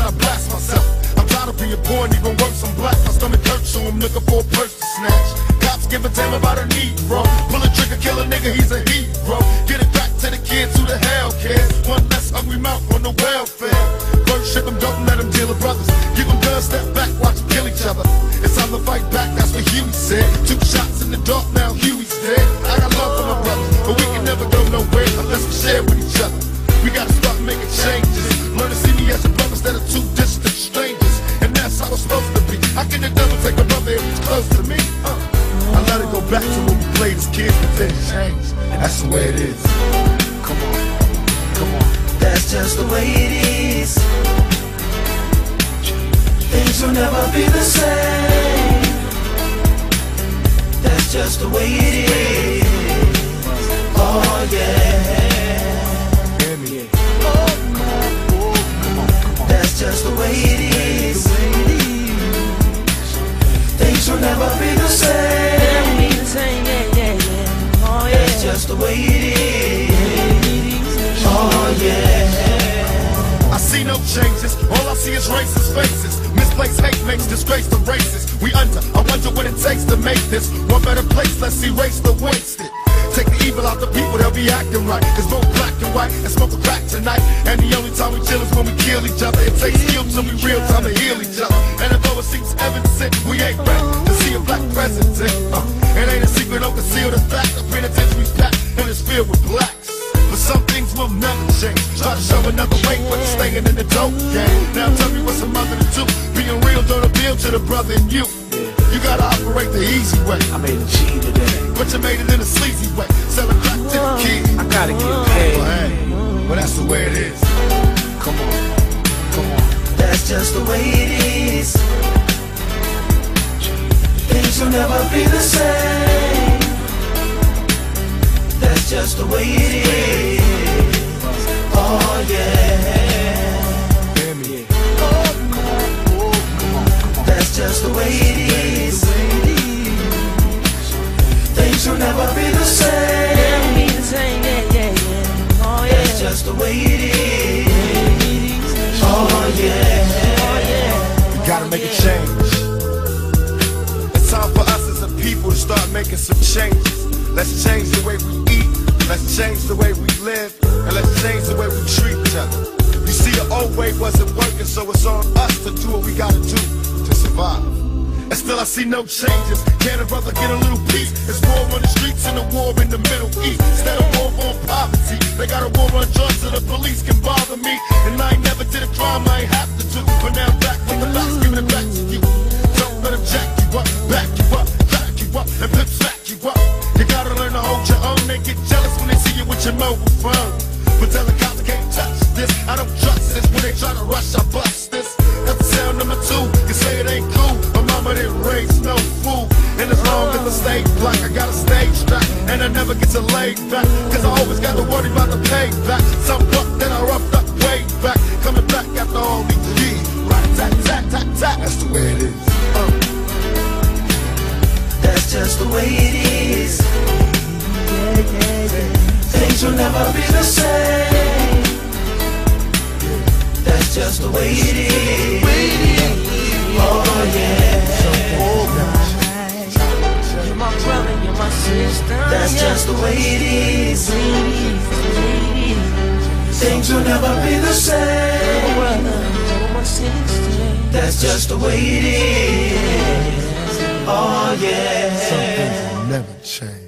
I blast myself. I'm tired of being poor and even worse, I'm black. My stomach hurts, so I'm looking for a purse to snatch. Cops give a damn about a Negro. Pull a trigger, kill a nigga, he's a hero. Get it back to the kids, who the hell cares? One less hungry mouth on the welfare. First ship them, don't let them deal with brothers. Give them guns, step back, watch them kill each other. It's time to fight back, that's what Huey said. 2 shots in the dark, now Huey's dead. I got love for my brothers, but we can never go nowhere unless we share with each other. We gotta start making changes. Learn to see me as a brother instead of 2 distant strangers. And that's how it's supposed to be. How can the devil take a brother if he's close to me? I let it go back to when we played as kids, but then it changed. And that's the way it is. Come on, come on. That's just the way it is. Things will never be the same. That's just the way it is. Oh yeah. That's just the way it is. Things will never be the same. Oh yeah. That's just the way it is. Oh yeah. I see no changes, all I see is racist faces. Misplaced hate makes disgrace to races. We under, I wonder what it takes to make this one better place. Let's erase the wasted. Take the evil out the people, they'll be acting right. There's both black and white and smoke a crack tonight. And the only time we chill is when we kill each other. It takes skill to be real time to heal each other. And although it seems evident, we ain't ready to see a black president. It ain't a secret, don't conceal the fact. The penitentiary's packed and it's filled with blacks. But some things will never change. Try to show another way, but you're staying in the dope game. Now tell me what's a mother to do. Being real don't appeal to the brother in you. You gotta operate the easy way. I made a G today, but you made it in a sleazy way. Selling crack to the kids. I gotta get paid. Well, hey, well, that's the way it is. Come on, come on. That's just the way it is. Things will never be the same. That's just the way it is. Oh yeah. That's just the way it is. Things will never be the same. That's just the way it is. Oh yeah. We gotta make a change. It's time for us as a people to start making some changes. Let's change the way we eat. Let's change the way we live. And let's change the way we treat each other. You see, the old way wasn't working, so it's on us to do what we gotta do to survive. And still I see no changes. Can a brother get a little peace? It's war on the streets and a war in the Middle East. Instead of war on poverty, they got a war on drugs so the police can bother me. And I ain't never did a crime I ain't have to do. But now I'm back with the facts, giving it back to you. Don't let them jack you up, back you up, back you up, and pimp smack you up. You gotta learn to hold your own. They get jealous when they see you with your mobile phone. But tell the cops I can't touch this. I don't trust this. When they try to rush, I bust this. That's sound number 2. You say it ain't cool. My mama didn't raise no fool. And as long as I stay black, I got a stage strap. And I never get to lay back. Cause I always got to worry about the payback. Some buck that I roughed up way back. Coming back after all these years. Right, tat, tat, tat, tat. That's the way it is. That's just the way it is. Things will never be the same. That's just the way it is. Oh yeah. You're my brother, you're my sister. That's just the way it is. Things will never be the same. That's just the way it is. Oh yeah. Some things will never change.